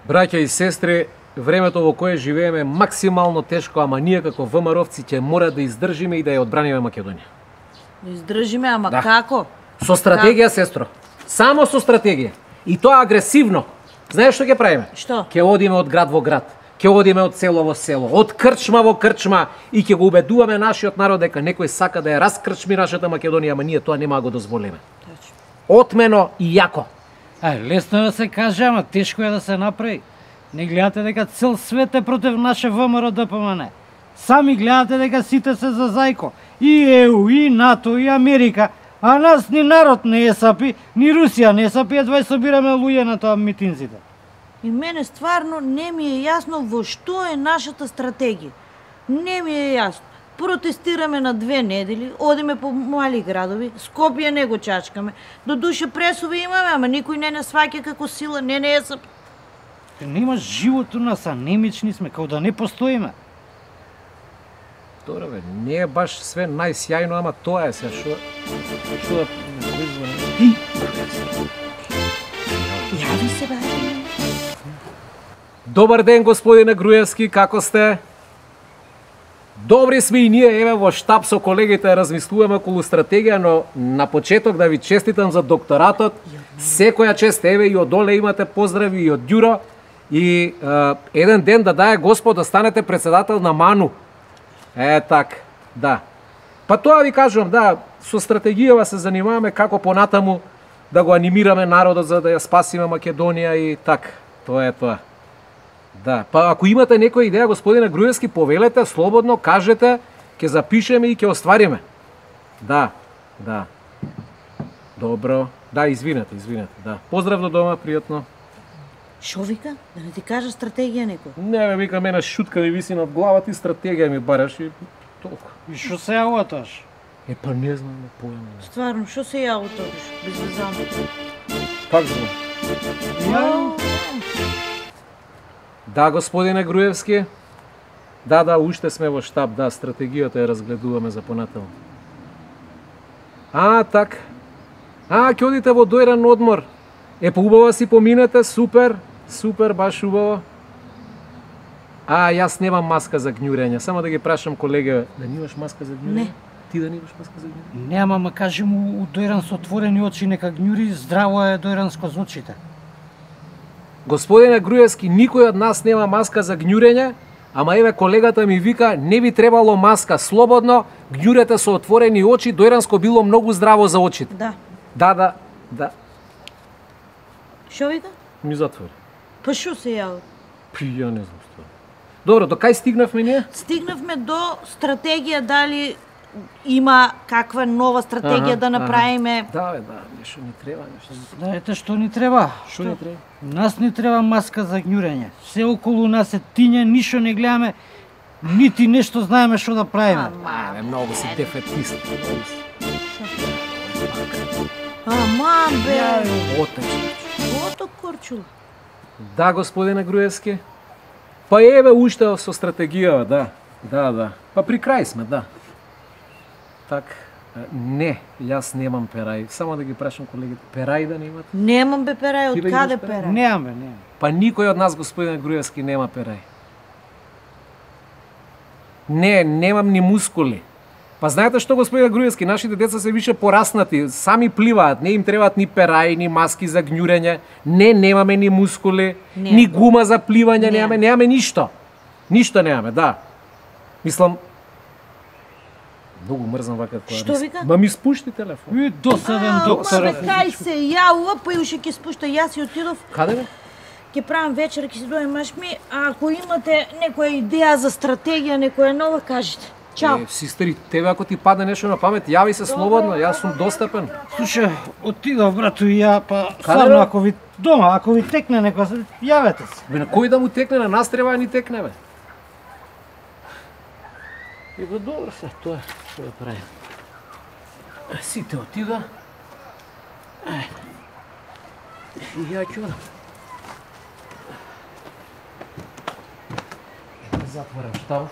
Браќа и сестри, времето во кое живееме е максимално тешко, ама ние како ВМРО-вци ќе мора да издржиме и да ја одбраниме Македонија. Да издржиме, ама Да. како? Со стратегија, сестро. Само со стратегија. И тоа агресивно. Знаеш што ќе правиме? Што? Ќе одиме од град во град. Ќе одиме од село во село, од крчма во крчма и ќе го убедуваме нашиот народ дека некој сака да ја раскрчми нашата Македонија, ама ние тоа нема да го дозволиме. Точно. Отмено и јако. Лесно е да се каже, ама тешко е да се направи. Не гледате дека цел свет е против наше ВМРО ДПМН. Сами гледате дека сите се за зајко. И ЕУ, и НАТО, и Америка. А нас ни народ не е сапи, ни Русија не сапи, едва и собираме луѓе на тоа митинзите. И мене стварно не ми е јасно во што е нашата стратегија. Не ми е јасно. Протестираме на 2 недели, одиме по мали градови, Скопје не го чачкаме. До душе пресови имаме, ама никој не сваќа како сила, не е сап. Нема живот у нас, анемични сме, као да не постоиме. Добре, бе, не е баш све најсјајно, ама тоа е се што да Јави се, бе. Добар ден, господине Груевски, како сте? Добри сме и ние, еве во штаб со колегите размислуваме околу стратегија, но на почеток да ви честитам за докторатот. Секоја чест, еве и од Оле имате поздрави и од Ѓуро. И еден ден да дае Господ да станете председател на МАНУ. Так, да. Па тоа ви кажувам, да, со стратегија се занимаваме како понатаму да го анимираме народот за да ја спасиме Македонија и така. Тоа е тоа. Да, па ако имате некоја идеја, господине Груевски, повелете, слободно кажете, ќе запишеме и ќе оствариме. Да, да. Добро. Да, извинете, да. Поздрав до дома, пријатно. Шо вика? Да не ти кажа стратегија некој? Не, бе, вика, мене шутка ми виси над главата и стратегија ми бараш и толку. И шо се јавуваш? Па не знам, не појам. Стварно, шо се јаво тобиш? Безвезано. Как знам? Да, господине Груевски. Да, уште сме во штаб, да, стратегијата ја разгледуваме за понатаму. Так. Ќе одите во дојран одмор. Поубаво си поминете, супер, баш убаво. Јас немам маска за гњурење, само да ги прашам колега, да немаш маска за гњурење? Не. Ти да немаш маска за гњурење? Нема, ма кажи му у дојран со отворени очи, нека гњури, здраво е дојранско за очите. Господине Груевски, никој од нас нема маска за гњурење, ама еве колегата ми вика, не би требало маска, слободно, гњурете со отворени очи, дојранско било многу здраво за очите. Да. Да. Шо вика? Ми затвори. Па шо се јаво? Ја не знам што. Добро, до кај стигнавме ние? Стигнавме до стратегија, дали има каква нова стратегија да направиме. Да, нешто ни треба, Знаете што ни треба? Што ни треба? Нас ни треба маска за гњурење. Се околу нас е тиња, ништо не гледаме, нити нешто знаеме што да правиме. Многу си дефетист. Аман бе. Отечно. Ото Корчула. Да, господине Груевски. Па еве уште со стратегија, да. Па при крај сме, да. Так, не, јас немам перај. Само да ги прашам колегите, перај да немат? Немам бе перај, Ти од да каде имаш перај? перај? Немаме. Па никој од нас, господине Груевски, нема перај. Не, немам ни мускули. Па знаете што, господине Груевски, нашите деца се више пораснати, сами пливаат, не им требаат ни перај, ни маски за гњурење, немаме ни мускули, ни гума за пливање, немаме ништо. Ништо немаме, да. Мислам, многу мрзам вака тоа. Што вика? Ма ми спушти телефон. И досаден доктор. Бе, кај се јавува, па и уште ќе спушта. Јас и отидов, Каде бе? ќе правам вечер, ќе се дојде маш ми. Ако имате некоја идеја за стратегија, некоја нова, кажете. Чао. Сестри, тебе ако ти падне нешто на памет, јави се слободно, јас сум достапен. Слушай, отидов брато и ја, па Каде, стварно бе? ако ви дома, ако ви текне некоја, јавете се. Бе, на кој да му текне, на нас треба да ни текне, бе. И бе, добро се, тоа е, што да правим. Сите отида. И ја ќе одам. Затворам штабов.